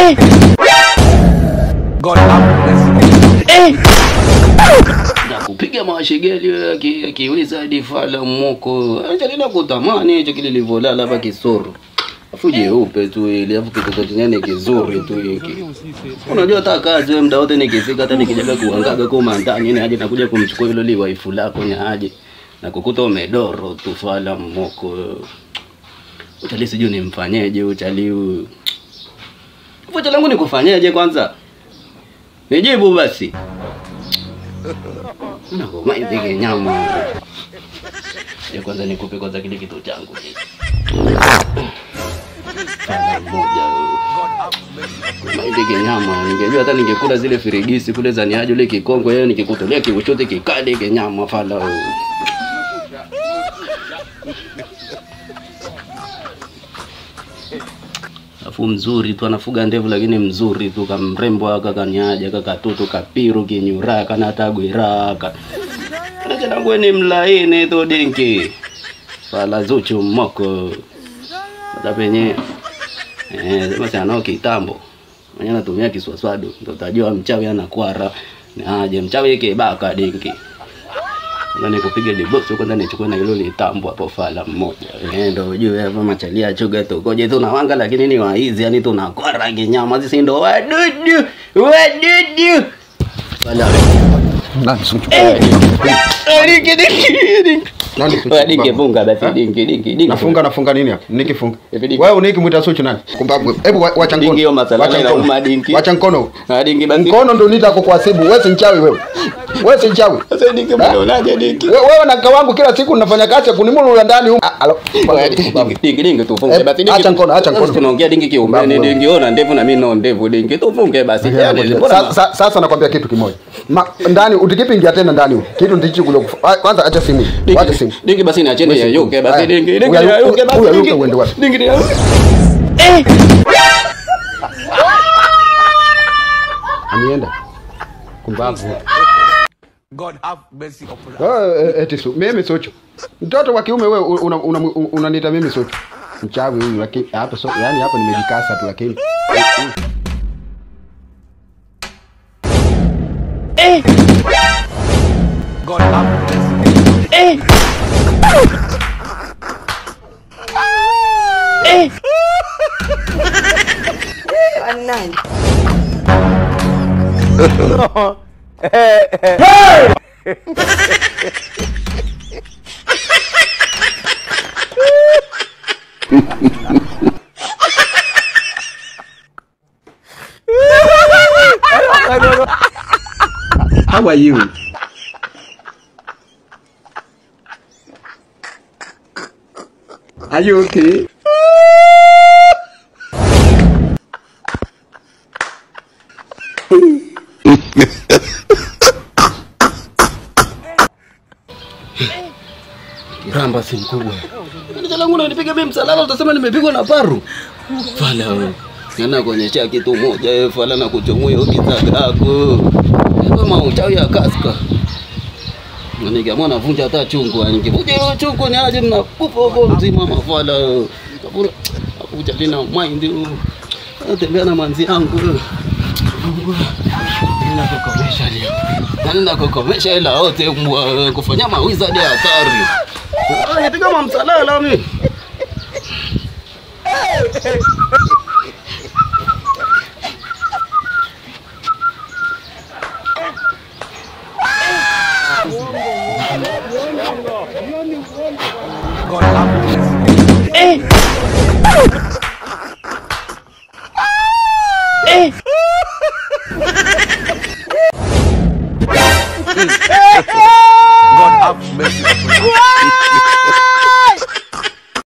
God have mercy. Kupiga mashigeli akiweza hadi fala moko. Acha nina kutamani hicho kile livolala hapa kisoro. Afu jeupe tu ile afu kitoto chenye kizuri tu hiki. Unajua hata kazi wewe muda wote nikifika hata nikijaga kuangaga kwa mandani ni aje nakuja kumchukua hilo li wife lako ni aje na kukuta umedoro tu fala moko. Utali sijui nimfanyeje utali huyu. Vocha langu nikufanyeje kwanza? Nijibu basi. Nako maidhike nyama. Ya kwanza nikupe kwanza kile kitu changu. Fala moja. Maidhike nyama. Ningejua hata ningekula zile firigisi kule za niaje ule kikongo yeye nikikutolea kiuchote kikali ke nyama fala. Afu mzuri tu anafuga ndevu lakini mzuri tu kama mrembo aka niaje kaka toto kapiru kinyura kana tagwiraka. Acha nangu ni mlaini to dinki. Fala zuchu moko. Hata penye sema sana kitambo. Mwenye anatumia kiswaswadu ndio utajua mchawi anakwara. Aje mchawi yake baka dinki. Na nikupiga dibox kwanza nichukue na hilo litambo hapo fala mmoja. Ndio ujue hapo machalia chuga tu. Koje tu nawanga lakini ni waizi yani tunakora nyama sisi ndio wadudu. Wadudu. Fala. Dingi funga basi dingi. Nafunga nini hapa? Nikifunga. Wewe unikimwita Suchu nani? Kumbabu. Hebu wacha ngono. Dingi masala na uma dingi. Wacha ngono. Dingi basi. Ngono ndio nitakukuasibu. Wewe si mchawi wewe. Wewe si mchawi. Sasa dingi mnaonaje dingi? Wewe na kawangu kila siku unafanya kazi ya kunimulu ndani huko. Dingi tufunge basi dingi. Acha ngono. Tunaongea dingi kiumbeni dingi ona ndevu na mimi no ndevu dingi tufunge basi. Sasa nakwambia kitu kimoja. Ndani utikipingia tena ndani huko. Kitu ndicho kule kwanza acha simu. Wacha simu. Dingi basi na cheni ya yuke basi dingi ya yuke basi dingi ya yuke. Anienda. Kumbavu. God have mercy upon us. Eti mimi Suchu. Mtoto wa kiume wewe unaniita mimi Suchu. Mchawi huyu lakini hapa yani hapa nimejikasa tu lakini. God have mercy. Nani? How are you? Are you okay? Ramba si mkubwa. Ndio langu unanipiga mimi msalala utasema nimepigwa na paru. Fala wewe. Nana kuonyesha kitu moja fala na kuchomoa hiyo kitagako. Kama uchawi ya kaska. Nikiamua navunja hata chungu, nikivunja hiyo chungu ni aje mnakufa huko mzima mafala. Afuja tena mind. Natembea na manzi yangu. Ninakukomesha leo. Ninakukomesha ila wote kufanya mawiza hadi hatari. Nipiga mamsalala mimi. God have mercy.